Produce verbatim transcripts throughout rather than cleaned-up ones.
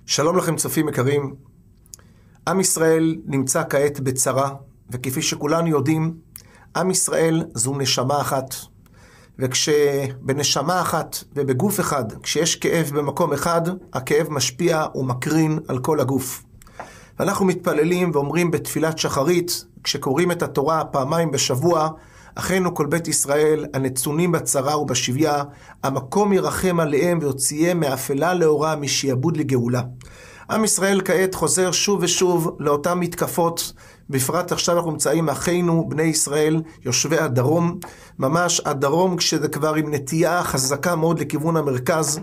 שלום לכם צופים יקרים. עם ישראל נמצא כעת בצרה, וכפי שכולנו יודעים, עם ישראל זו נשמה אחת. וכשבנשמה אחת ובגוף אחד, כשיש כאב במקום אחד, הכאב משפיע ומקרין על כל הגוף. ואנחנו מתפללים ואומרים בתפילת שחרית, כשקוראים את התורה פעמיים בשבוע, אחינו כל בית ישראל, הנצונים בצרה ובשביה, המקום ירחם עליהם ויוציאם מאפלה לאורה, משעבוד לגאולה. עם ישראל כעת חוזר שוב ושוב לאותן מתקפות, בפרט עכשיו אנחנו נמצאים אחינו בני ישראל יושבי הדרום, ממש הדרום כשזה כבר עם נטייה חזקה מאוד לכיוון המרכז,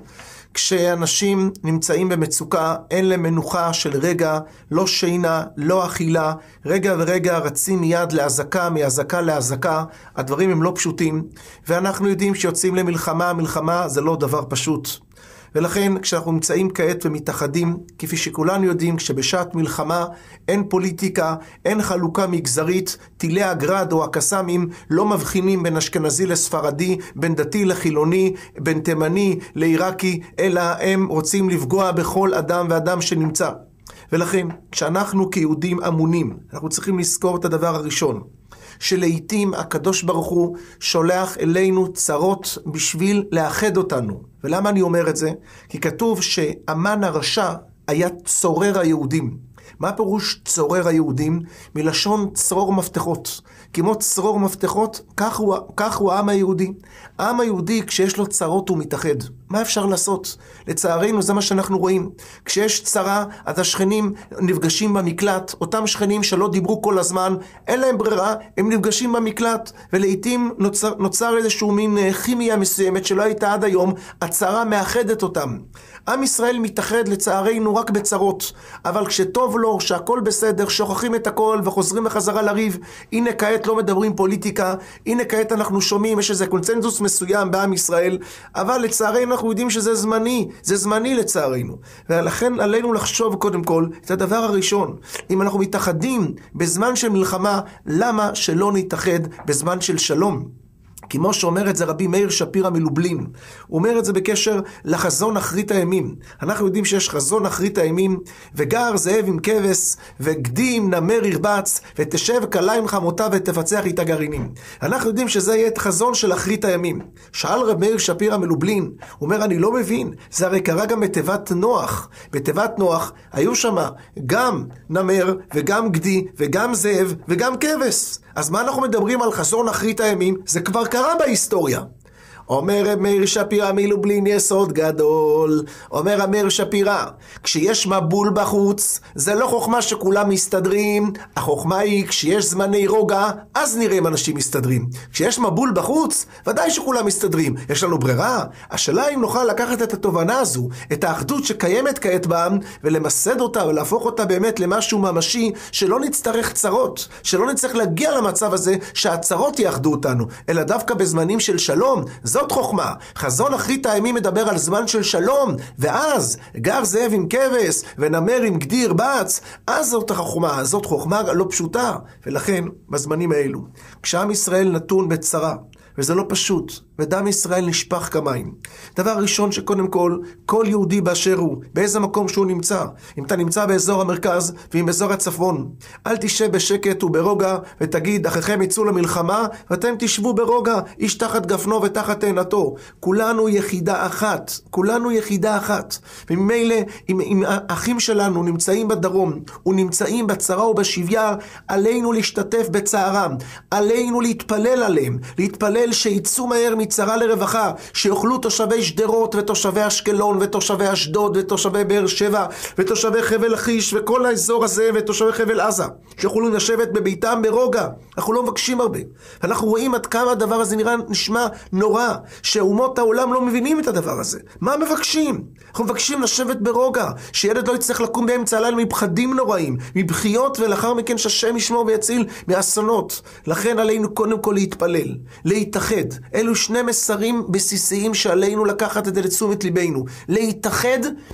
כשאנשים נמצאים במצוקה, אין להם מנוחה של רגע, לא שינה, לא אכילה, רגע ורגע רצים מיד להזקה, מהזקה להזקה, הדברים הם לא פשוטים, ואנחנו יודעים שיוצאים למלחמה, מלחמה זה לא דבר פשוט. ולכן כשאנחנו נמצאים כעת ומתאחדים, כפי שכולנו יודעים, כשבשעת מלחמה אין פוליטיקה, אין חלוקה מגזרית, טילי הגרד או הקסאמים לא מבחינים בין אשכנזי לספרדי, בין דתי לחילוני, בין תימני לעיראקי, אלא הם רוצים לפגוע בכל אדם ואדם שנמצא. ולכן כשאנחנו כיהודים אמונים, אנחנו צריכים לזכור את הדבר הראשון, שלעיתים הקדוש ברוך הוא שולח אלינו צרות בשביל לאחד אותנו. ולמה אני אומר את זה? כי כתוב שהמן הרשע היה צורר היהודים. מה פירוש צורר היהודים? מלשון צרור מפתחות. כמו צרור מפתחות, כך הוא, כך הוא העם היהודי. העם היהודי כשיש לו צרות הוא מתאחד. מה אפשר לעשות? לצערנו זה מה שאנחנו רואים. כשיש צרה, אז השכנים נפגשים במקלט. אותם שכנים שלא דיברו כל הזמן, אין להם ברירה, הם נפגשים במקלט. ולעיתים נוצר, נוצר איזשהו מין כימיה מסוימת שלא הייתה עד היום. הצרה מאחדת אותם. עם ישראל מתאחד לצערנו רק בצרות. אבל כשטוב לו, שהכל בסדר, שוכחים את הכל וחוזרים בחזרה לריב. הנה כעת לא מדברים פוליטיקה, הנה כעת אנחנו שומעים, יש איזה קונצנזוס מסוים בעם ישראל, אבל לצערנו אנחנו יודעים שזה זמני, זה זמני לצערנו. ולכן עלינו לחשוב קודם כל את הדבר הראשון. אם אנחנו מתאחדים בזמן של מלחמה, למה שלא נתאחד בזמן של שלום? כמו שאומר את זה רבי מאיר שפירא מלובלין, הוא אומר את זה בקשר לחזון אחרית הימים. אנחנו יודעים שיש חזון אחרית הימים, וגר זאב עם כבש, וגדי עם נמר ירבץ, ותשב כלה עם חמותה ותפצח איתה גרעינים. אנחנו יודעים שזה יהיה את חזון של אחרית הימים. שאל רבי מאיר שפירא מלובלין, הוא אומר אני לא מבין, זה הרי קרה גם בתיבת נוח. בתיבת נוח היו שם גם נמר וגם גדי וגם זאב וגם כבש. אז מה אנחנו מדברים על חזון אחרית הימים? זה כבר קרה בהיסטוריה. אומר רב מאיר שפירא מלובלין יסוד גדול. אומר רב מאיר שפירא, כשיש מבול בחוץ, זה לא חוכמה שכולם מסתדרים. החוכמה היא כשיש זמני רוגע, אז נראה אם אנשים מסתדרים. כשיש מבול בחוץ, ודאי שכולם מסתדרים. יש לנו ברירה. השאלה אם נוכל לקחת את התובנה הזו, את האחדות שקיימת כעת בעם, ולמסד אותה ולהפוך אותה באמת למשהו ממשי, שלא נצטרך צרות, שלא נצטרך להגיע למצב הזה שהצרות יאחדו אותנו, אלא דווקא בזמנים של שלום. זאת חוכמה. חזון אחרית הימים מדבר על זמן של שלום, ואז גר זאב עם כבש ונמר עם גדי ירבץ, אז זאת החוכמה, זאת חוכמה לא פשוטה. ולכן בזמנים האלו, כשעם ישראל נתון בצרה, וזה לא פשוט, ודם ישראל נשפך כמים. דבר ראשון שקודם כל, כל יהודי באשר הוא, באיזה מקום שהוא נמצא, אם אתה נמצא באזור המרכז ועם באזור הצפון, אל תשב בשקט וברוגע ותגיד, אחיכם יצאו למלחמה, ואתם תשבו ברוגע, איש תחת גפנו ותחת תאנתו. כולנו יחידה אחת, כולנו יחידה אחת. וממילא, אם, אם האחים שלנו נמצאים בדרום, ונמצאים בצרה ובשביה, עלינו להשתתף בצערם, עלינו להתפלל עליהם, להתפלל שיצאו מהר מצרה לרווחה, שיוכלו תושבי שדרות ותושבי אשקלון ותושבי אשדוד ותושבי באר שבע ותושבי חבל לכיש וכל האזור הזה ותושבי חבל עזה, שיוכלו לשבת בביתם ברוגע. אנחנו לא מבקשים הרבה. אנחנו רואים עד כמה הדבר הזה נראה נשמע נורא, שאומות העולם לא מבינים את הדבר הזה. מה מבקשים? אנחנו מבקשים לשבת ברוגע, שילד לא יצטרך לקום באמצע הלילה מפחדים נוראים, מבכיות, ולאחר מכן שהשם ישמור ויציל מאסונות. לכן עלינו קודם כל להתפלל, להתאחד. אלו שני מסרים בסיסיים שעלינו לקחת את זה לתשומת ליבנו. להתאחד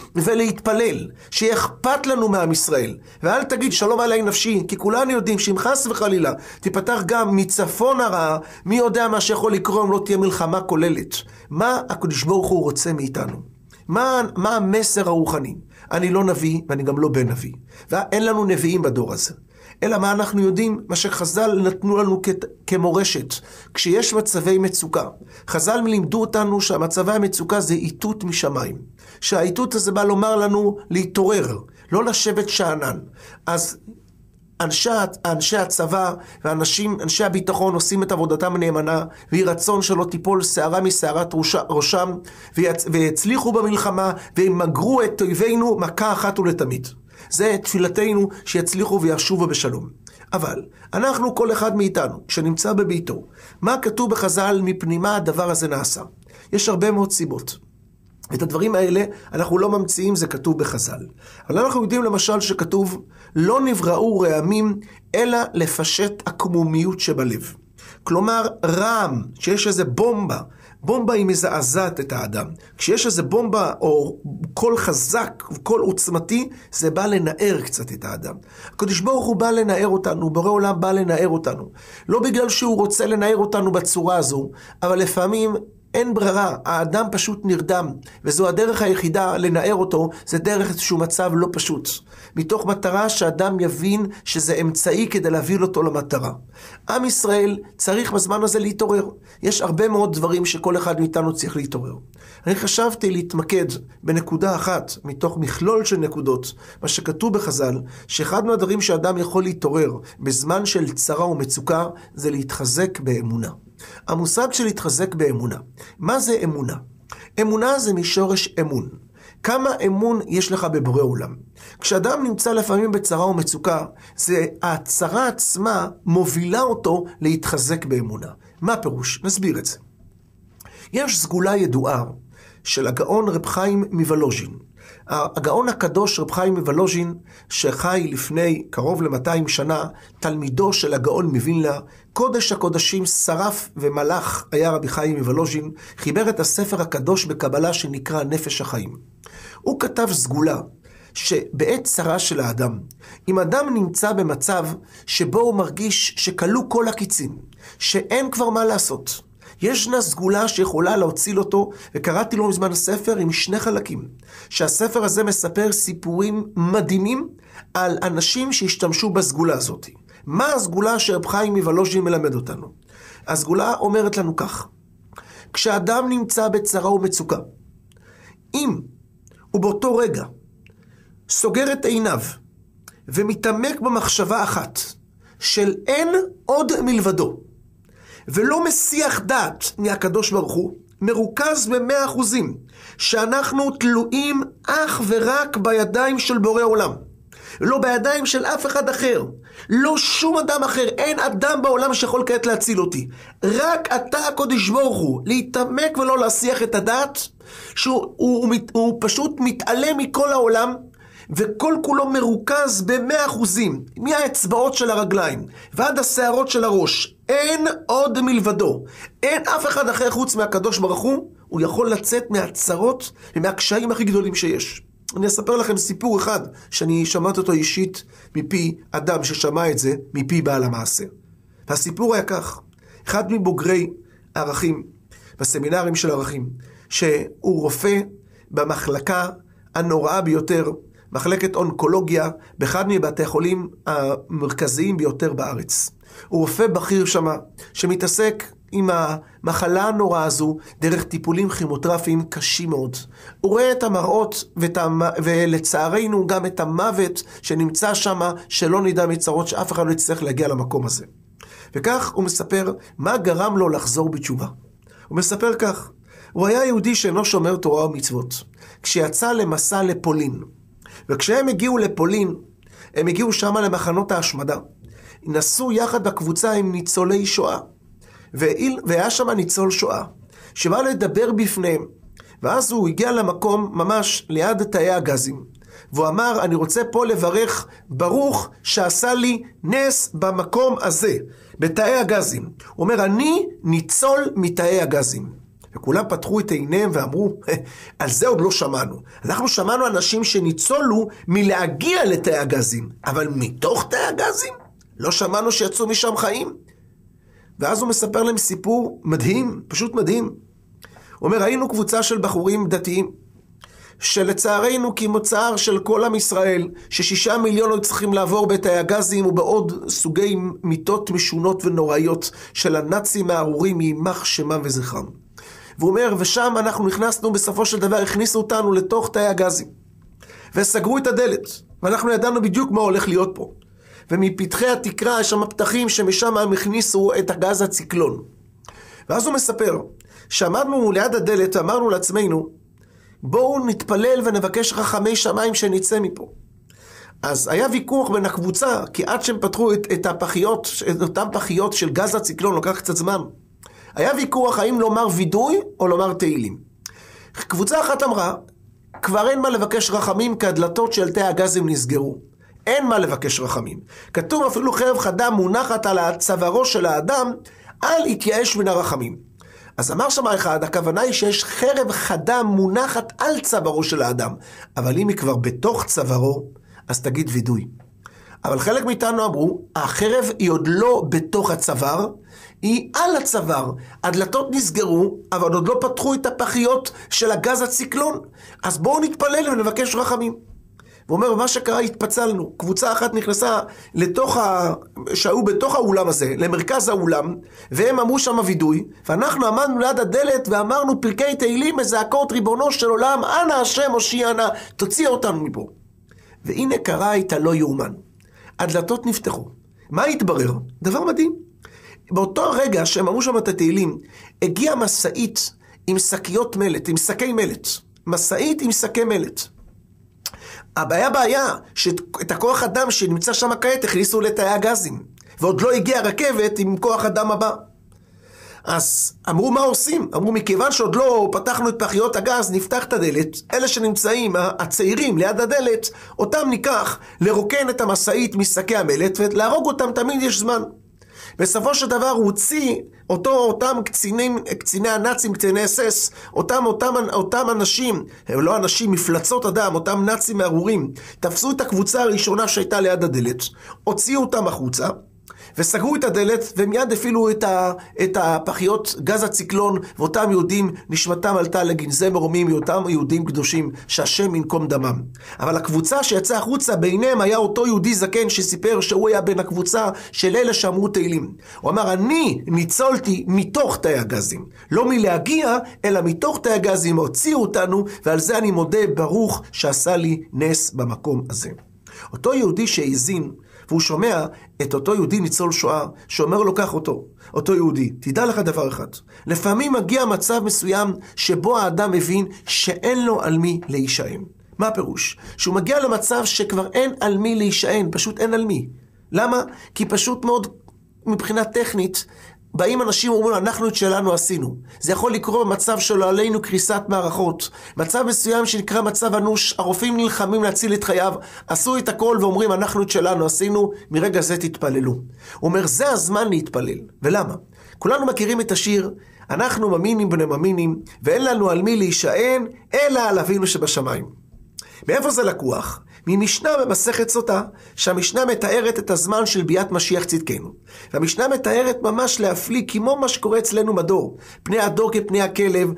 ולהתפלל, שאכפת לנו מעם ישראל. ואל תגיד שלום עליי נפשי, כי כולנו יודעים שאם חס וחלילה תיפתח גם מצפון הרעה, מי יודע מה שיכול לקרוא אם לא תהיה מלחמה כוללת. מה הקדוש ברוך הוא רוצה מאיתנו? מה, מה המסר הרוחני? אני לא נביא ואני גם לא בן נביא. ואין לנו נביאים בדור הזה. אלא מה אנחנו יודעים? מה שחז"ל נתנו לנו כ- כמורשת. כשיש מצבי מצוקה. חז"ל לימדו אותנו שהמצבי המצוקה זה איתות משמיים. שהאיתות הזה בא לומר לנו להתעורר, לא לשבת שענן. אז אנשי, אנשי הצבא ואנשים, אנשי הביטחון עושים את עבודתם נאמנה, ויהי רצון שלא תיפול שערה משערת ראשם, ויצ, ויצליחו במלחמה, וימגרו את אויבינו מכה אחת ולתמיד. זה תפילתנו שיצליחו וישובו בשלום. אבל אנחנו, כל אחד מאיתנו, כשנמצא בביתו, מה כתוב בחז"ל מפנימה הדבר הזה נעשה? יש הרבה מאוד סיבות. את הדברים האלה אנחנו לא ממציאים, זה כתוב בחז"ל. אבל אנחנו יודעים למשל שכתוב, לא נבראו רעמים, אלא לפשט הקמומיות שבלב. כלומר, רעם, שיש איזה בומבה, בומבה היא מזעזעת את האדם. כשיש איזה בומבה או קול חזק, קול עוצמתי, זה בא לנער קצת את האדם. הקדוש ברוך הוא בא לנער אותנו, בורא עולם בא לנער אותנו. לא בגלל שהוא רוצה לנער אותנו בצורה הזו, אבל לפעמים אין ברירה, האדם פשוט נרדם, וזו הדרך היחידה לנער אותו, זה דרך איזשהו מצב לא פשוט. מתוך מטרה שאדם יבין שזה אמצעי כדי להביא אותו למטרה. עם ישראל צריך בזמן הזה להתעורר. יש הרבה מאוד דברים שכל אחד מאיתנו צריך להתעורר. אני חשבתי להתמקד בנקודה אחת, מתוך מכלול של נקודות, מה שכתוב בחז"ל, שאחד מהדברים שאדם יכול להתעורר בזמן של צרה ומצוקה, זה להתחזק באמונה. המושג של להתחזק באמונה. מה זה אמונה? אמונה זה משורש אמון. כמה אמון יש לך בבורא עולם? כשאדם נמצא לפעמים בצרה ומצוקה, זה הצרה עצמה מובילה אותו להתחזק באמונה. מה הפירוש? נסביר את זה. יש סגולה ידועה של הגאון רב חיים מוולוז'ין. הגאון הקדוש רב חיים מוולוז'ין, שחי לפני קרוב ל-מאתיים שנה, תלמידו של הגאון מווילנה, קודש הקודשים שרף ומלאך היה רבי חיים מוולוז'ין, חיבר את הספר הקדוש בקבלה שנקרא נפש החיים. הוא כתב סגולה שבעת צרה של האדם, אם אדם נמצא במצב שבו הוא מרגיש שקלו כל הקיצים, שאין כבר מה לעשות, ישנה סגולה שיכולה להציל אותו, וקראתי לו מזמן הספר עם שני חלקים, שהספר הזה מספר סיפורים מדהימים על אנשים שהשתמשו בסגולה הזאת. מה הסגולה שרב חיים מוולוז'ין מלמד אותנו? הסגולה אומרת לנו כך, כשאדם נמצא בצרה ומצוקה, אם הוא באותו רגע סוגר את עיניו ומתעמק במחשבה אחת של אין עוד מלבדו, ולא מסיח דעת מהקדוש ברוך הוא, מרוכז במאה אחוזים, שאנחנו תלויים אך ורק בידיים של בורא עולם, לא בידיים של אף אחד אחר, לא שום אדם אחר, אין אדם בעולם שיכול כעת להציל אותי, רק אתה הקדוש ברוך הוא, להתעמק ולא להסיח את הדעת, שהוא הוא, הוא, הוא פשוט מתעלם מכל העולם, וכל כולו מרוכז במאה אחוזים, מהאצבעות של הרגליים ועד השערות של הראש, אין עוד מלבדו, אין אף אחד אחר חוץ מהקדוש ברוך הוא, הוא יכול לצאת מהצרות ומהקשיים הכי גדולים שיש. אני אספר לכם סיפור אחד שאני שמעתי אותו אישית מפי אדם ששמע את זה מפי בעל המעשה. והסיפור היה כך, אחד מבוגרי ערכים, בסמינרים של ערכים, שהוא רופא במחלקה הנוראה ביותר, מחלקת אונקולוגיה, באחד מבתי החולים המרכזיים ביותר בארץ. הוא רופא בכיר שמה, שמתעסק עם המחלה הנוראה הזו, דרך טיפולים כימותרפיים קשים מאוד. הוא רואה את המראות, ואת המ... ולצערנו גם את המוות שנמצא שמה, שלא נדע מצרות, שאף אחד לא יצטרך להגיע למקום הזה. וכך הוא מספר מה גרם לו לחזור בתשובה. הוא מספר כך, הוא היה יהודי שאינו שומר תורה ומצוות, כשיצא למסע לפולין. וכשהם הגיעו לפולין, הם הגיעו שמה למחנות ההשמדה. נסעו יחד בקבוצה עם ניצולי שואה. והיה שם ניצול שואה, שבא לדבר בפניהם. ואז הוא הגיע למקום ממש ליד תאי הגזים. והוא אמר, אני רוצה פה לברך ברוך שעשה לי נס במקום הזה, בתאי הגזים. הוא אומר, אני ניצול מתאי הגזים. וכולם פתחו את עיניהם ואמרו, על זה עוד לא שמענו. אנחנו שמענו אנשים שניצולו מלהגיע לתאי הגזים, אבל מתוך תאי הגזים לא שמענו שיצאו משם חיים. ואז הוא מספר להם סיפור מדהים, פשוט מדהים. הוא אומר, היינו קבוצה של בחורים דתיים, שלצערנו כמוצר של כל עם ישראל, ששישה מיליון היו צריכים לעבור בתאי הגזים ובעוד סוגי מיתות משונות ונוראיות של הנאצים הארורים יימח שמם וזכרם. והוא אומר, ושם אנחנו נכנסנו, בסופו של דבר הכניסו אותנו לתוך תאי הגזים וסגרו את הדלת, ואנחנו ידענו בדיוק מה הולך להיות פה, ומפתחי התקרה יש שם פתחים שמשם הם הכניסו את הגז הציקלון. ואז הוא מספר שעמדנו ליד הדלת ואמרנו לעצמנו, בואו נתפלל ונבקש רחמי שמיים שנצא מפה. אז היה ויכוח בין הקבוצה, כי עד שהם פתחו את, את הפחיות, את אותם פחיות של גז הציקלון, לוקח קצת זמן. היה ויכוח האם לומר וידוי או לומר תהילים. קבוצה אחת אמרה, כבר אין מה לבקש רחמים, כי הדלתות של תאי הגזים נסגרו. אין מה לבקש רחמים. כתוב אפילו חרב חדה מונחת על הצווארו של האדם, אל יתייאש מן הרחמים. אז אמר שם אחד, הכוונה היא שיש חרב חדה מונחת על צווארו של האדם, אבל אם היא כבר בתוך צווארו, אז תגיד וידוי. אבל חלק מאיתנו אמרו, החרב היא עוד לא בתוך הצוואר, היא על הצוואר. הדלתות נסגרו, אבל עוד לא פתחו את הפחיות של הגז הציקלון. אז בואו נתפלל ונבקש רחמים. והוא אומר, מה שקרה, התפצלנו. קבוצה אחת נכנסה לתוך ה... שהיו בתוך האולם הזה, למרכז האולם, והם אמרו שם וידוי, ואנחנו עמדנו ליד הדלת ואמרנו פרקי תהילים, מזעקות ריבונו של עולם, אנא השם הושיע נא, תוציא אותנו מפה. והנה קרה את הלא יאומן. הדלתות נפתחו. מה התברר? דבר מדהים. באותו רגע שהם אמרו שם את התהילים, הגיעה מסעית עם שקיות מלט, עם שקי מלט. מסעית עם שקי מלט. הבעיה בעיה שאת הכוח אדם שנמצא שם כעת הכניסו לתאי הגזים, ועוד לא הגיעה רכבת עם כוח אדם הבא. אז אמרו מה עושים? אמרו מכיוון שעוד לא פתחנו את פחיות הגז, נפתח את הדלת, אלה שנמצאים, הצעירים ליד הדלת, אותם ניקח לרוקן את המסעית משקי המלט ולהרוג אותם, תמיד יש זמן. בסופו של דבר הוא הוציא אותו, אותם קצינים, קציני הנאצים, קציני אס אס, אותם, אותם, אותם אנשים, לא אנשים, מפלצות אדם, אותם נאצים מארורים, תפסו את הקבוצה הראשונה שהייתה ליד הדלת, הוציאו אותם החוצה, וסגרו את הדלת, ומיד אפילו את, ה, את הפחיות גז הציקלון, ואותם יהודים נשמתם עלתה לגנזי מרומים, מאותם יהודים קדושים, שהשם ינקום דמם. אבל הקבוצה שיצאה החוצה, ביניהם היה אותו יהודי זקן שסיפר שהוא היה בין הקבוצה של אלה שאמרו תהילים. הוא אמר, אני ניצולתי מתוך תאי הגזים, לא מלהגיע, אלא מתוך תאי הגזים, הוציאו אותנו, ועל זה אני מודה ברוך שעשה לי נס במקום הזה. אותו יהודי שהאזין, והוא שומע את אותו יהודי ניצול שואה, שאומר לו כך אותו, אותו יהודי, תדע לך דבר אחד, לפעמים מגיע מצב מסוים שבו האדם מבין שאין לו על מי להישען. מה הפירוש? שהוא מגיע למצב שכבר אין על מי להישען, פשוט אין על מי. למה? כי פשוט מאוד מבחינה טכנית, באים אנשים ואומרים, אנחנו את שלנו עשינו. זה יכול לקרוא במצב שלו עלינו קריסת מערכות. מצב מסוים שנקרא מצב אנוש, הרופאים נלחמים להציל את חייו, עשו את הכל ואומרים, אנחנו את שלנו עשינו, מרגע זה תתפללו. הוא אומר, זה הזמן להתפלל. ולמה? כולנו מכירים את השיר, אנחנו מאמינים בני מאמינים, ואין לנו על מי להישען, אלא על אבינו שבשמיים. מאיפה זה לקוח? ממשנה במסכת סוטה, שהמשנה מתארת את הזמן של ביאת משיח צדקנו. והמשנה מתארת ממש להפליא, כמו מה שקורה אצלנו מדור. פני הדור כפני הכלב,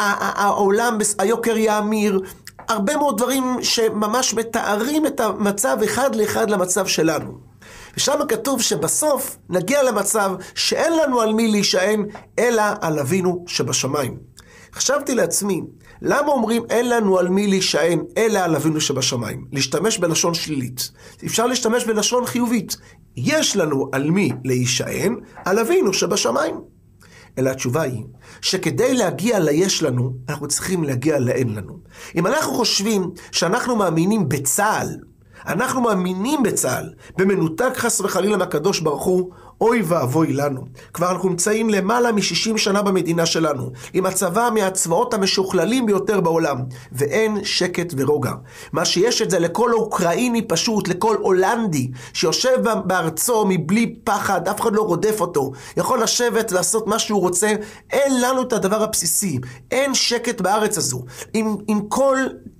העולם, היוקר יאמיר, הרבה מאוד דברים שממש מתארים את המצב אחד לאחד למצב שלנו. ושם כתוב שבסוף נגיע למצב שאין לנו על מי להישען, אלא על אבינו שבשמיים. חשבתי לעצמי, למה אומרים אין לנו על מי להישען, אלא על אבינו שבשמיים? להשתמש בלשון שלילית. אפשר להשתמש בלשון חיובית. יש לנו על מי להישען, על אבינו שבשמיים. אלא התשובה היא, שכדי להגיע ליש לנו, אנחנו צריכים להגיע לאין לנו. אם אנחנו חושבים שאנחנו מאמינים בצה"ל, אנחנו מאמינים בצה"ל, במנותק חס וחלילה מהקדוש ברוך הוא, אוי ואבוי לנו. כבר אנחנו נמצאים למעלה מ-שישים שנה במדינה שלנו, עם הצבא מהצבאות המשוכללים ביותר בעולם, ואין שקט ורוגע. מה שיש את זה לכל אוקראיני פשוט, לכל הולנדי, שיושב בארצו מבלי פחד, אף אחד לא רודף אותו, יכול לשבת ולעשות מה שהוא רוצה, אין לנו את הדבר הבסיסי, אין שקט בארץ הזו. עם, עם כל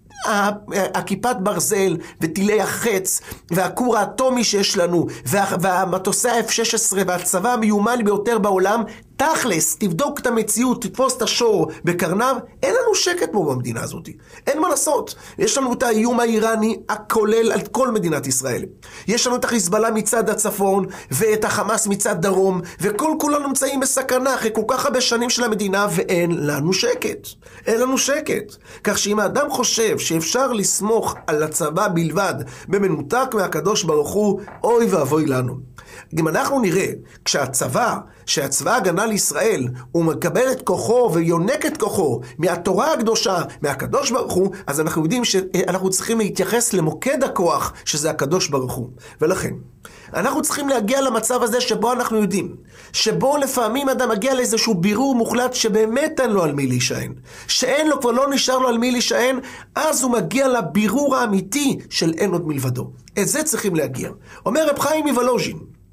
הכיפת ברזל וטילי החץ והכור האטומי שיש לנו והמטוסי ה-אף שש עשרה והצבא המיומן ביותר בעולם, תכלס, תבדוק את המציאות, תתפוס את השור בקרניו, אין לנו שקט פה במדינה הזאת. אין מה לעשות. יש לנו את האיום האיראני הכולל על כל מדינת ישראל. יש לנו את החיזבאללה מצד הצפון, ואת החמאס מצד דרום, וכל כולנו נמצאים בסכנה אחרי כל כך הרבה שנים של המדינה, ואין לנו שקט. אין לנו שקט. כך שאם האדם חושב שאפשר לסמוך על הצבא בלבד, במנותק מהקדוש ברוך הוא, אוי ואבוי לנו. אם אנחנו נראה, כשהצבא, שהצבא הגנה לישראל, הוא מקבל את כוחו ויונק את כוחו מהתורה הקדושה, מהקדוש ברוך הוא, אז אנחנו יודעים שאנחנו צריכים להתייחס למוקד הכוח, שזה הקדוש ברוך הוא. ולכן, אנחנו צריכים להגיע למצב הזה שבו אנחנו יודעים, שבו לפעמים אדם מגיע לאיזשהו בירור מוחלט שבאמת אין לו על מי להישען, שאין לו, כבר לא נשאר לו על מי להישען, אז הוא מגיע לבירור האמיתי של אין עוד מלבדו. את זה צריכים להגיע. אומר רב חיים מוולוז'ין,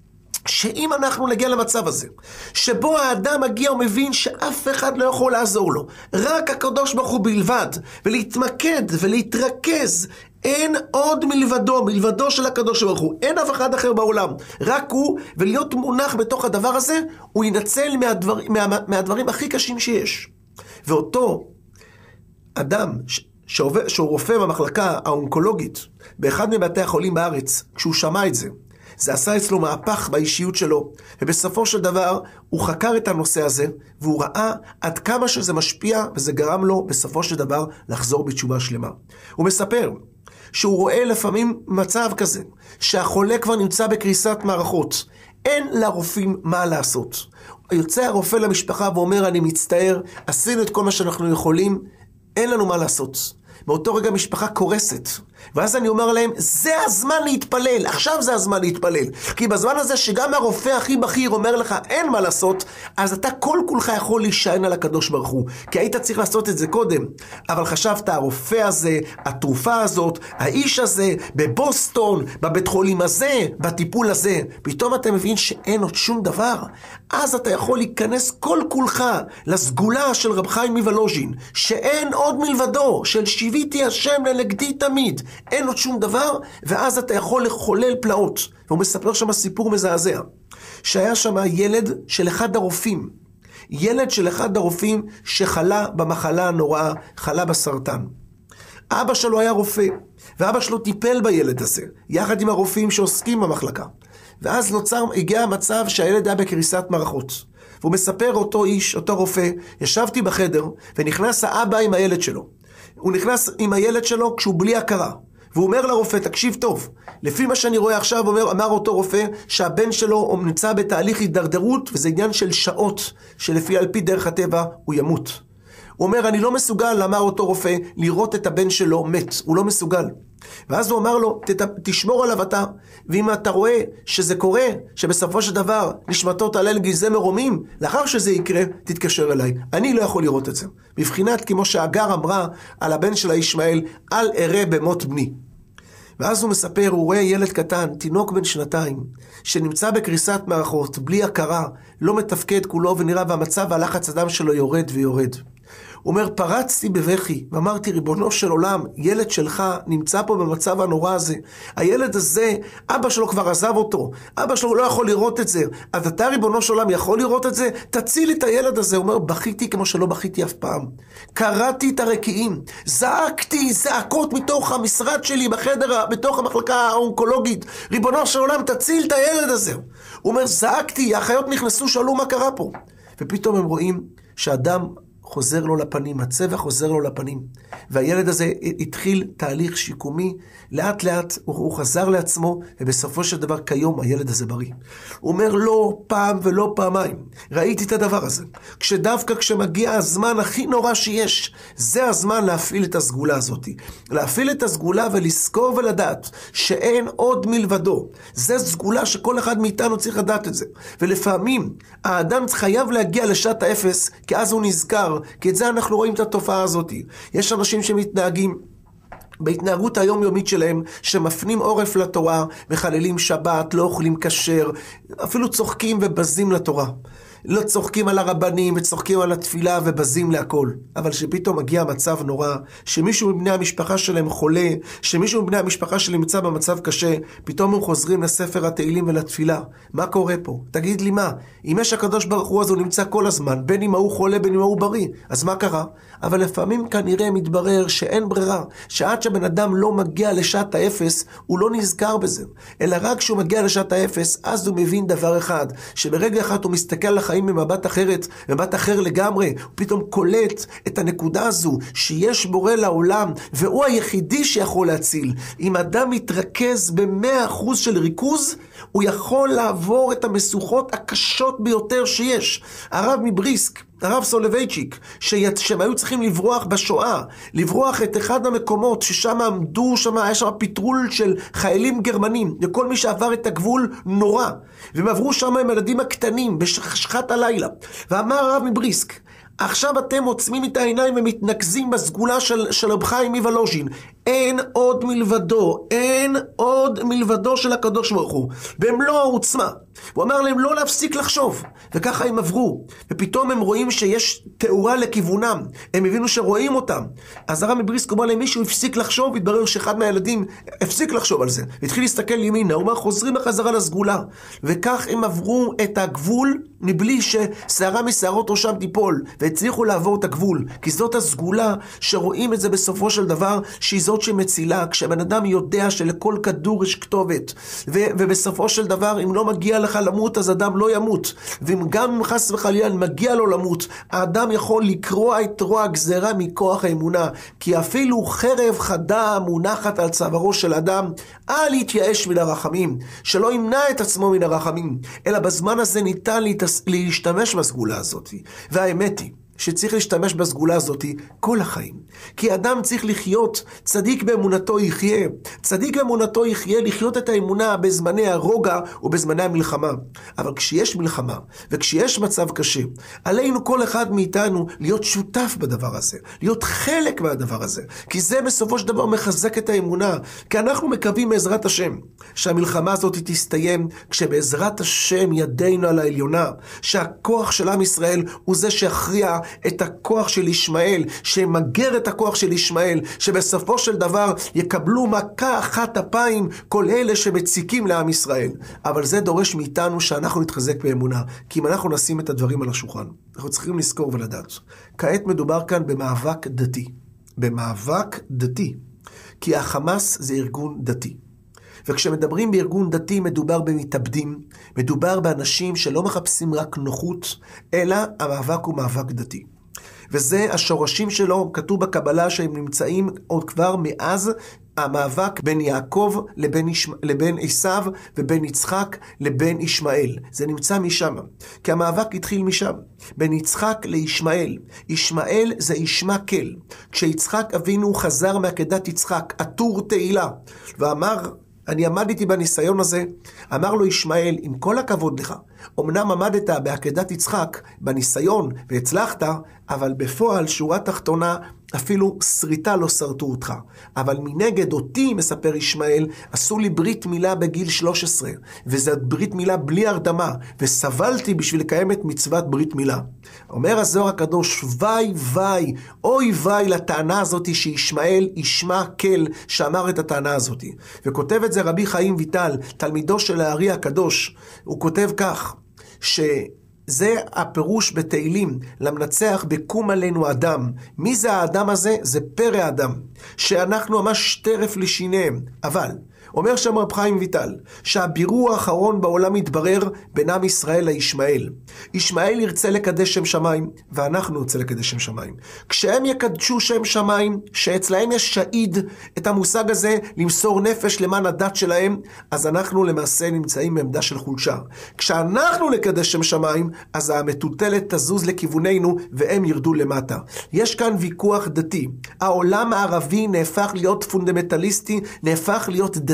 שאם אנחנו נגיע למצב הזה, שבו האדם מגיע ומבין שאף אחד לא יכול לעזור לו, רק הקדוש ברוך הוא בלבד, ולהתמקד ולהתרכז, אין עוד מלבדו, מלבדו של הקדוש ברוך הוא, אין אף אחד אחר בעולם, רק הוא, ולהיות מונח בתוך הדבר הזה, הוא ינצל מהדבר, מה, מהדברים הכי קשים שיש. ואותו אדם שעובד, שהוא רופא במחלקה האונקולוגית, באחד מבתי החולים בארץ, כשהוא שמע את זה, זה עשה אצלו מהפך באישיות שלו, ובסופו של דבר הוא חקר את הנושא הזה, והוא ראה עד כמה שזה משפיע, וזה גרם לו בסופו של דבר לחזור בתשובה שלמה. הוא מספר שהוא רואה לפעמים מצב כזה, שהחולה כבר נמצא בקריסת מערכות, אין לרופאים מה לעשות. יוצא הרופא למשפחה ואומר, אני מצטער, עשינו את כל מה שאנחנו יכולים, אין לנו מה לעשות. באותו רגע משפחה קורסת, ואז אני אומר להם, זה הזמן להתפלל, עכשיו זה הזמן להתפלל, כי בזמן הזה שגם הרופא הכי בכיר אומר לך אין מה לעשות, אז אתה כל כולך יכול להישען על הקדוש ברוך הוא, כי היית צריך לעשות את זה קודם, אבל חשבת הרופא הזה, התרופה הזאת, האיש הזה, בבוסטון, בבית חולים הזה, בטיפול הזה, פתאום אתה מבין שאין עוד שום דבר, אז אתה יכול להיכנס כל כולך לסגולה של רב חיים מוולוז'ין, שאין עוד מלבדו, של שיביתי השם לנגדי תמיד, אין עוד שום דבר, ואז אתה יכול לחולל פלאות. והוא מספר שם סיפור מזעזע, שהיה שם ילד של אחד הרופאים, ילד של אחד הרופאים שחלה במחלה הנוראה, חלה בסרטן. אבא שלו היה רופא, ואבא שלו טיפל בילד הזה, יחד עם הרופאים שעוסקים במחלקה. ואז נוצר, הגיע המצב שהילד היה בקריסת מערכות. והוא מספר אותו איש, אותו רופא, ישבתי בחדר, ונכנס האבא עם הילד שלו. הוא נכנס עם הילד שלו כשהוא בלי הכרה. והוא אומר לרופא, תקשיב טוב, לפי מה שאני רואה עכשיו, אומר, אמר אותו רופא, שהבן שלו נמצא בתהליך הידרדרות, וזה עניין של שעות, שלפי על פי דרך הטבע, הוא ימות. הוא אומר, אני לא מסוגל, אמר אותו רופא, לראות את הבן שלו מת, הוא לא מסוגל. ואז הוא אמר לו, ת, תשמור עליו אתה, ואם אתה רואה שזה קורה, שבסופו של דבר נשמתו תעלה לגזעי מרומים, לאחר שזה יקרה, תתקשר אליי. אני לא יכול לראות את זה. בבחינת כמו שהגר אמרה על הבן של ישמעאל, אל אראה במות בני. ואז הוא מספר, הוא רואה ילד קטן, תינוק בן שנתיים, שנמצא בקריסת מערכות, בלי הכרה, לא מתפקד כולו ונראה, והמצב והלחץ הדם שלו יורד ויורד. הוא אומר, פרצתי בבכי, ואמרתי, ריבונו של עולם, ילד שלך נמצא פה במצב הנורא הזה. הילד הזה, אבא שלו כבר עזב אותו, אבא שלו לא יכול לראות את זה. אז אתה, ריבונו של עולם, יכול לראות את זה? תציל את הילד הזה. הוא אומר, בכיתי כמו שלא בכיתי אף פעם. קראתי את הרקיעים, זעקתי זעקות מתוך המשרד שלי בחדר, בתוך המחלקה האונקולוגית. ריבונו של עולם, תציל את הילד הזה. הוא אומר, זעקתי, האחיות נכנסו, שאלו מה קרה פה. ופתאום הם רואים שאדם חוזר לו לפנים, הצבע חוזר לו לפנים. והילד הזה התחיל תהליך שיקומי, לאט לאט הוא, הוא חזר לעצמו, ובסופו של דבר כיום הילד הזה בריא. הוא אומר לא פעם ולא פעמיים, ראיתי את הדבר הזה. כשדווקא כשמגיע הזמן הכי נורא שיש, זה הזמן להפעיל את הסגולה הזאת. להפעיל את הסגולה ולזכור ולדעת שאין עוד מלבדו. זה סגולה שכל אחד מאיתנו צריך לדעת את זה. ולפעמים האדם חייב להגיע לשעת האפס, כי אז הוא נזכר, כי את זה אנחנו רואים את התופעה הזאת. יש אנשים שמתנהגים בהתנהגות היומיומית שלהם, שמפנים עורף לתורה, מחללים שבת, לא אוכלים כשר, אפילו צוחקים ובזים לתורה. לא צוחקים על הרבנים וצוחקים על התפילה ובזים להכל. אבל שפתאום מגיע מצב נורא, שמישהו מבני המשפחה שלהם חולה, שמישהו מבני המשפחה שלהם נמצא במצב קשה, פתאום הם חוזרים לספר התהילים ולתפילה. מה קורה פה? תגיד לי מה? אם יש הקדוש ברוך הוא אז הוא נמצא כל הזמן, בין אם הוא חולה בין אם הוא בריא, אז מה קרה? אבל לפעמים כנראה מתברר שאין ברירה, שעד שבן אדם לא מגיע לשעת האפס, הוא לא נזכר בזה, אלא רק כשהוא מגיע לשעת האפס, אז הוא מבין דבר אחד, שברגע אחד הוא מסתכל על החיים במבט אחרת, במבט אחר לגמרי, הוא פתאום קולט את הנקודה הזו, שיש בורא לעולם, והוא היחידי שיכול להציל. אם אדם מתרכז במאה אחוז של ריכוז, הוא יכול לעבור את המסוכות הקשות ביותר שיש. הרב מבריסק, הרב סולובייצ'יק, שהם היו צריכים לברוח בשואה, לברוח את אחד המקומות ששם עמדו, שם היה שם פטרול של חיילים גרמנים, וכל מי שעבר את הגבול נורא, והם עברו שם עם הילדים הקטנים בשחת הלילה, ואמר הרב מבריסק, עכשיו אתם עוצמים את העיניים ומתנקזים בסגולה של, של רב חיים מוולוז'ין. אין עוד מלבדו, אין עוד מלבדו של הקדוש ברוך הוא, במלוא העוצמה. הוא אמר להם לא להפסיק לחשוב, וככה הם עברו, ופתאום הם רואים שיש תאורה לכיוונם, הם הבינו שרואים אותם. אז הרב מבריסק אומר להם, מישהו הפסיק לחשוב, והתברר שאחד מהילדים הפסיק לחשוב על זה, והתחיל להסתכל ימינה, הוא אומר חוזרים בחזרה לסגולה, וכך הם עברו את הגבול, מבלי ששערה משערות ראשם תיפול, והצליחו לעבור את הגבול, כי זאת הסגולה שרואים את זה בסופו של דבר, שהיא זאת שמצילה, כשבן אדם יודע שלכל כדור יש כתובת, ו- ובסופו של דבר אם לא מגיע לך למות אז אדם לא ימות, ואם גם חס וחלילה מגיע לו למות, האדם יכול לקרוע את רוע הגזרה מכוח האמונה, כי אפילו חרב חדה מונחת על צווארו של אדם, אל יתייאש מן הרחמים, שלא ימנע את עצמו מן הרחמים, אלא בזמן הזה ניתן להשתמש בסגולה הזאת. והאמת היא שצריך להשתמש בסגולה הזאת כל החיים. כי אדם צריך לחיות, צדיק באמונתו יחיה. צדיק באמונתו יחיה לחיות את האמונה בזמני הרוגע ובזמני המלחמה. אבל כשיש מלחמה וכשיש מצב קשה, עלינו כל אחד מאיתנו להיות שותף בדבר הזה, להיות חלק מהדבר הזה. כי זה בסופו של דבר מחזק את האמונה. כי אנחנו מקווים בעזרת השם שהמלחמה הזאת תסתיים כשבעזרת השם ידינו על העליונה, שהכוח של עם ישראל הוא זה שיכריע את הכוח של ישמעאל, שמגר את הכוח של ישמעאל, שבסופו של דבר יקבלו מכה אחת אפיים כל אלה שמציקים לעם ישראל. אבל זה דורש מאיתנו שאנחנו נתחזק באמונה, כי אם אנחנו נשים את הדברים על השולחן, אנחנו צריכים לזכור ולדעת. כעת מדובר כאן במאבק דתי. במאבק דתי. כי החמאס זה ארגון דתי. וכשמדברים בארגון דתי מדובר במתאבדים, מדובר באנשים שלא מחפשים רק נוחות, אלא המאבק הוא מאבק דתי. וזה השורשים שלו, כתוב בקבלה שהם נמצאים עוד כבר מאז המאבק בין יעקב לבין, ישמ... לבין עשיו ובין יצחק לבין ישמעאל. זה נמצא משם, כי המאבק התחיל משם, בין יצחק לישמעאל. ישמעאל זה ישמעאל. כשיצחק אבינו חזר מעקדת יצחק, עטור תהילה, ואמר, אני עמדתי בניסיון הזה, אמר לו ישמעאל, עם כל הכבוד לך, אמנם עמדת בעקדת יצחק בניסיון והצלחת, אבל בפועל שורה תחתונה, אפילו שריטה לא שרטו אותך. אבל מנגד אותי, מספר ישמעאל, עשו לי ברית מילה בגיל שלוש עשרה, וזו ברית מילה בלי הרדמה, וסבלתי בשביל לקיים את מצוות ברית מילה. אומר הזוהר הקדוש, וי וי, אוי וי לטענה הזאת שישמעאל ישמע כל שאמר את הטענה הזאת. וכותב את זה רבי חיים ויטל, תלמידו של הארי הקדוש, הוא כותב כך, ש... זה הפירוש בתהילים, למנצח בקום עלינו אדם. מי זה האדם הזה? זה פרא אדם, שאנחנו ממש טרף לשיניהם. אבל, אומר שם רב חיים ויטל, שהבירור האחרון בעולם יתברר בין עם ישראל לישמעאל. ישמעאל ירצה לקדש שם שמיים, ואנחנו נרצה לקדש שם שמיים. כשהם יקדשו שם שמיים, שאצלהם יש שעיד את המושג הזה, למסור נפש למען הדת שלהם, אז אנחנו למעשה נמצאים בעמדה של חולשה. כשאנחנו נקדש שם שמיים, אז המטוטלת תזוז לכיווננו, והם ירדו למטה. יש כאן ויכוח דתי. העולם הערבי נהפך להיות פונדמנטליסטי, נהפך להיות דתי.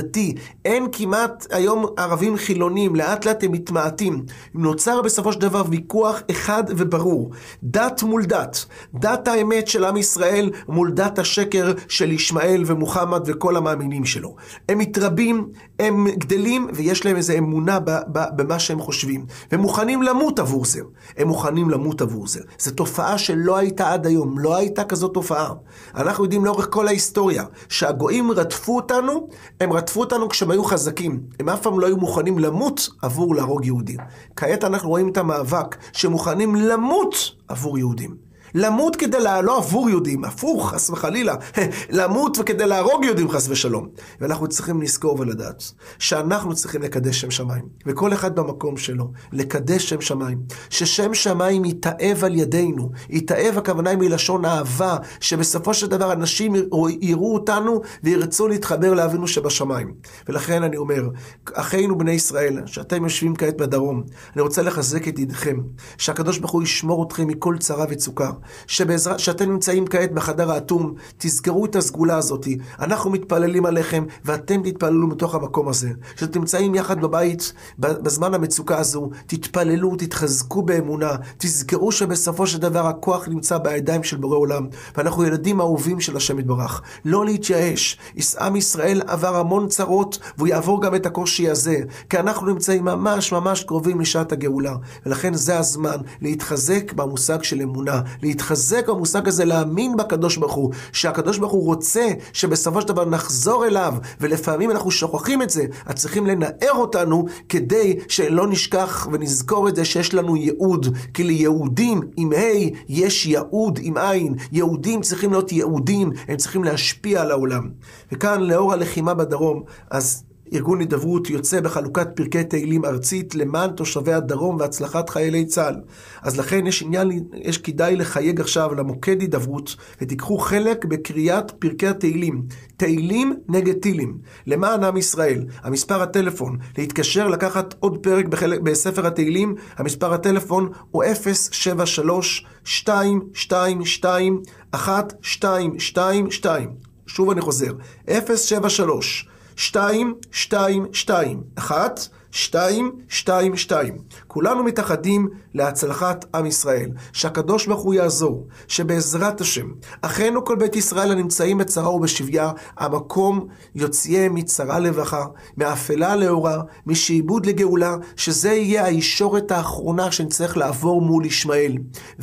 דתי. אין כמעט היום ערבים חילונים, לאט לאט הם מתמעטים. נוצר בסופו של דבר ויכוח אחד וברור. דת מול דת. דת האמת של עם ישראל מול דת השקר של ישמעאל ומוחמד וכל המאמינים שלו. הם מתרבים, הם גדלים, ויש להם איזו אמונה ב- ב- במה שהם חושבים. והם מוכנים למות עבור זה. הם מוכנים למות עבור זה. זו תופעה שלא הייתה עד היום. לא הייתה כזאת תופעה. אנחנו יודעים לאורך כל ההיסטוריה, שהגויים רדפו אותנו, הם רדפו אותנו כשהם היו חזקים. הם אף פעם לא היו מוכנים למות עבור להרוג יהודים. כעת אנחנו רואים את המאבק שמוכנים למות עבור יהודים. למות כדי לה... לא עבור יהודים, הפוך, חס וחלילה, למות וכדי להרוג יהודים חס ושלום. ואנחנו צריכים לזכור ולדעת שאנחנו צריכים לקדש שם שמיים, וכל אחד במקום שלו, לקדש שם שמיים, ששם שמיים יתאהב על ידינו, יתאהב הכוונה היא מלשון אהבה, שבסופו של דבר אנשים יראו אותנו וירצו להתחבר לאבינו שבשמיים. ולכן אני אומר, אחינו בני ישראל, שאתם יושבים כעת בדרום, אני רוצה לחזק את ידיכם, שהקדוש ברוך הוא ישמור אתכם מכל צרה וצוקה, שבעזרת, שאתם נמצאים כעת בחדר האטום, תזכרו את הסגולה הזאת. אנחנו מתפללים עליכם, ואתם תתפללו מתוך המקום הזה. שאתם נמצאים יחד בבית, בזמן המצוקה הזו, תתפללו, תתחזקו באמונה, תזכרו שבסופו של דבר הכוח נמצא בידיים של בורא עולם, ואנחנו ילדים אהובים של השם יתברך. לא להתייאש. עם ישראל עבר המון צרות, והוא יעבור גם את הקושי הזה, כי אנחנו נמצאים ממש ממש קרובים לשעת הגאולה, ולכן זה הזמן להתחזק במושג של אמונה, להתחזק במושג הזה, להאמין בקדוש ברוך הוא, שהקדוש ברוך הוא רוצה שבסופו של דבר נחזור אליו, ולפעמים אנחנו שוכחים את זה, אז צריכים לנער אותנו כדי שלא נשכח ונזכור את זה שיש לנו ייעוד, כי ליהודים עם ה' יש ייעוד עם עין. יהודים צריכים להיות יהודים, הם צריכים להשפיע על העולם. וכאן לאור הלחימה בדרום, אז ארגון הידברות יוצא בחלוקת פרקי תהילים ארצית למען תושבי הדרום והצלחת חיילי צה"ל. אז לכן יש עניין, יש כדאי לחייג עכשיו למוקד הידברות, ותיקחו חלק בקריאת פרקי התהילים, תהילים נגד טילים, למען עם ישראל. המספר הטלפון, להתקשר לקחת עוד פרק בחלק, בספר התהילים, המספר הטלפון הוא אפס שבע שלוש שתיים שתיים שתיים אחת שתיים שתיים שתיים. שוב אני חוזר, אפס שבע שלוש שתיים שתיים שתיים אחת שתיים שתיים שתיים. כולנו מתאחדים להצלחת עם ישראל, שהקדוש ברוך הוא יעזור, שבעזרת השם אחינו כל בית ישראל הנמצאים בצרה ובשביה, המקום יוציאם מצרה לברכה, מאפלה לאורה, משעבוד לגאולה, שזה יהיה הישורת האחרונה שנצטרך לעבור מול ישמעאל.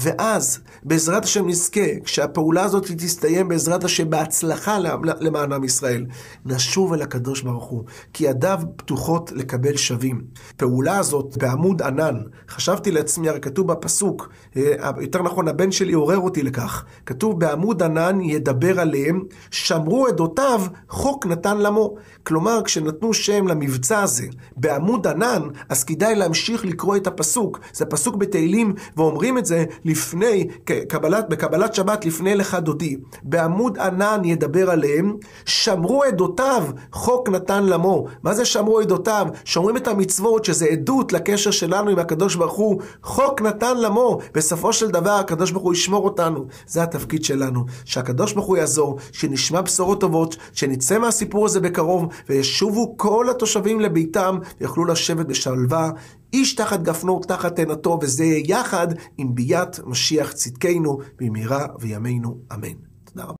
ואז בעזרת השם נזכה, כשהפעולה הזאת תסתיים בעזרת השם בהצלחה למען עם ישראל, נשוב אל הקדוש ברוך הוא, כי ידיו פתוחות לקבל שווים. פעולה הזאת בעמוד ענן, חשבתי לעצמי, הרי כתוב בפסוק, יותר נכון הבן שלי עורר אותי לכך, כתוב בעמוד ענן ידבר עליהם, שמרו עדותיו חוק נתן למו. כלומר, כשנתנו שם למבצע הזה בעמוד ענן, אז כדאי להמשיך לקרוא את הפסוק. זה פסוק בתהילים, ואומרים את זה לפני קבלת, בקבלת שבת לפני לך דודי. בעמוד ענן ידבר עליהם, שמרו עדותיו חוק נתן למו. מה זה שמרו עדותיו? שומרים את המצוות, שזה עדות לקשר שלנו עם הקדוש ברוך הוא. חוק נתן למו, בסופו של דבר הקדוש ברוך הוא ישמור אותנו. זה התפקיד שלנו, שהקדוש ברוך הוא יעזור, שנשמע בשורות טובות, שנצא מהסיפור הזה בקרוב, וישובו כל התושבים לביתם, ויוכלו לשבת בשלווה, איש תחת גפנו תחת תאנתו, וזה יחד עם ביאת משיח צדקנו במהרה וימינו, אמן.